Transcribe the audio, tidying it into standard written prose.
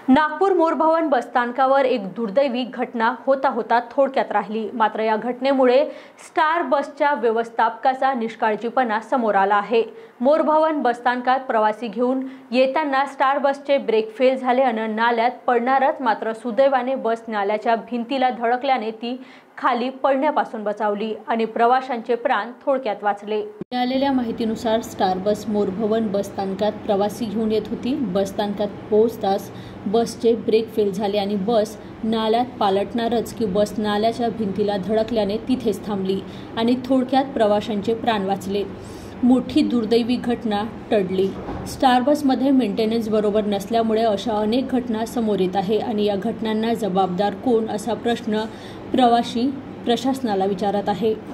नागपूर मोरभवन बसस्थानकावर एक दुर्दैवी घटना होता थोडक्यात राहिली। मात्र या घटनेमुळे स्टार बसच्या व्यवस्थापकाचा निष्काळजीपणा समोर आला आहे। मोरभवन बसस्थानकात प्रवासी घेऊन येताना स्टार बसचे ब्रेक फेल झाले आणि नाल्यात पडणारच। मात्र सुदैवाने बस नाल्याच्या भिंतीला धडकल्याने ती खाली पडण्यापासून बचावली आणि प्रवाशांचे प्राण थोडक्यात वाचले। मिळालेल्या माहितीनुसार स्टार बस मोरभवन बसस्थानकात प्रवासी घेऊन येत होती। बसस्थानकात पोहोचताच बसचे ब्रेक फेल झाले आणि बस नाल्यात पालटणारच की बस नाल्याच्या भिंतीला धडकल्याने तिथेच थांबली आणि थोडक्यात प्रवाशांचे प्राण वाचले। मोठी दुर्दैवी घटना टळली। स्टार बसमध्ये मेंटेनन्स बरोबर नसल्यामुळे अशा अनेक घटना समोर येत आहे आणि या घटनांना जबाबदार कोण असा प्रश्न प्रवासी प्रशासनाला विचारत आहे।